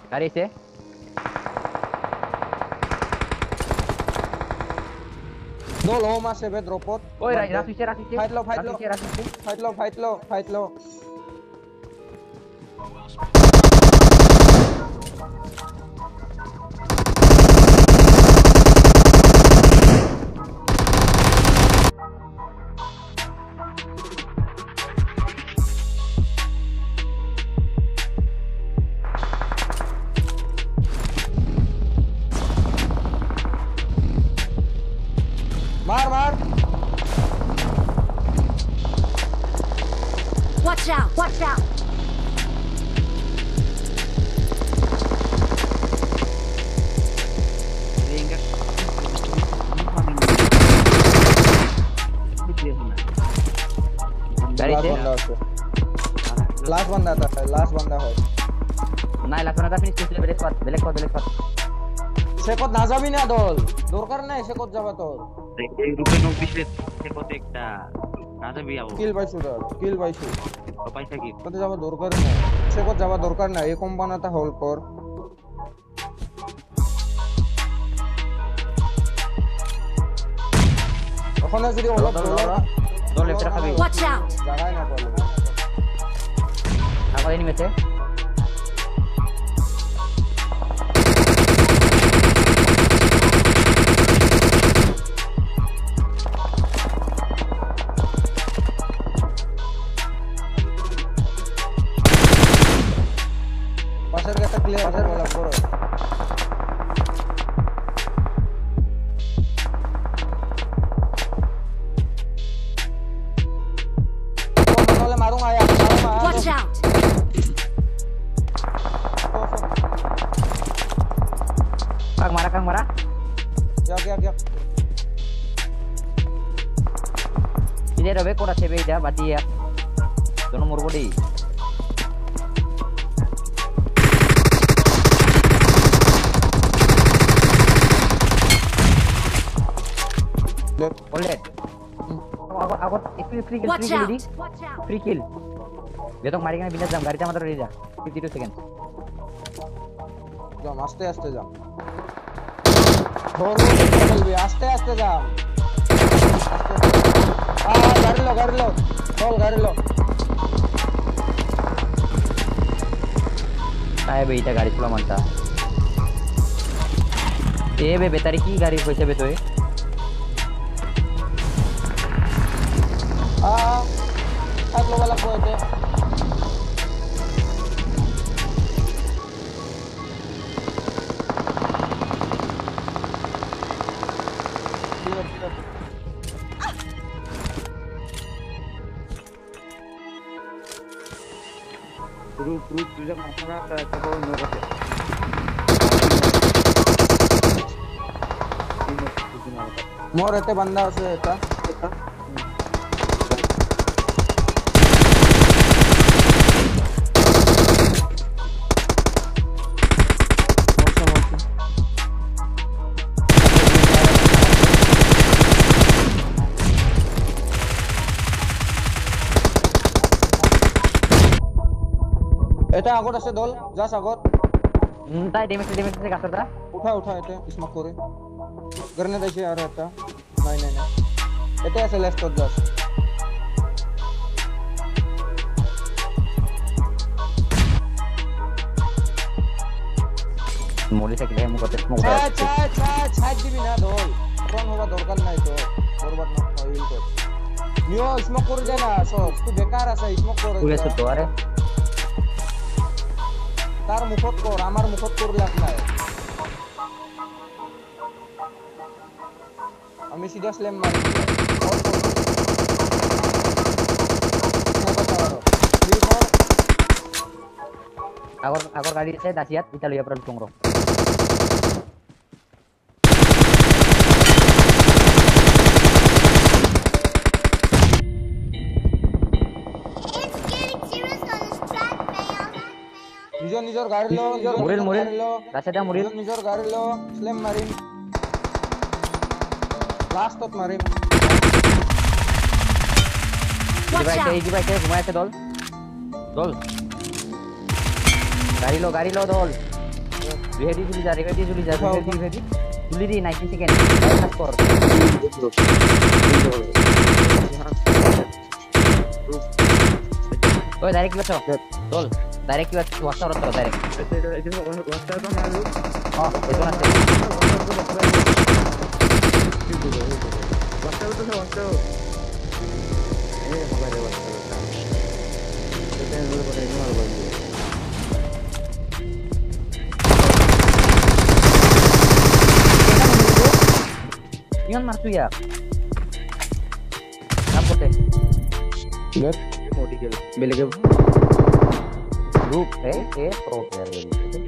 গাড়ি আছে দল হোম আছে বে ড্রপত ওই রাখিছে ফাইট লো মার Watch out! गाड़ी से लास्ट बंदा है না লাফানাটা ফিনিশ করতে বেলেক পথ সে কত না যাবি না দল দরকার নাই সে কত যাবে তোর এই রূপে নোক দিছে সে কত একটা না যাবি আবো কিল পাইছো পয়সা কি কত যাবে দরকার নাই সে কত যাবে দরকার নাই এই কোম্পানিটা হোল্ড কর ওখানে যদি অলপ দল লেফটে খাবি Watch out! জায়গায় না পারলো আমার এনিমি আছে পাশের গেটটা ক্লিয়ার আছে বলা বড় Watch out! Kang marah. Ya. Ini ada beko ada CB dah, bati ya. Dono murko di. Boleh. Aku free kill. Free kill. Dia tuh mari kan pindah jam garis sama terus dia. 52 seconds. Jam aste jam. আস্তে যাও গাড়ি লো काय बे इथं गाडी तुला म्हणता ए बे बेतारी की गाडी पैसे बेतोय सात लोगाला पोहते Fruit तुझ्या माणसाला त्याच्याकडून मिळते मोर येते बंदा असं येता এটা আগত আছে দল জাস আগত তাই ড্যামেজ আছে গাছটা উঠা এটা স্মোক করে গ্রেনেড আছে আর এটা নাই এটা আছে লেফট জাস মোলি থাকলে মুখতে স্মোক ছাই দিবি না দল কোন হওয়া দরকার নাই তো বরবাদ না হইল তো নিও স্মোক করে দে না সব তুই বেকার আছে স্মোক করে তুই এসে তো আরে তার মুখত কর আমার মুখত কর লাভ নাই আমি সিধা স্ল্যাম মারি আগর গাড়ি আছে দাসিয়াত ইতা লইয়া পড়ল টংরো নিজর গাড়ি লো মুরিল দাসিয়াত মুরিল নিজর গাড়ি লো স্ল্যাম মারি লাস্ট তত মারি এই বাইকে ঘুমাইছে দল গাড়ি লো দল Ready chuli ja, ready. Chuli di 90 second. Pass kor. Oi, direct ki bacho. Tol. Direct ki bacho. Wasta rotto direct. Oh, itu nanti. Ingat martu ya. Apa teh? Lihat. Group pro player gitu.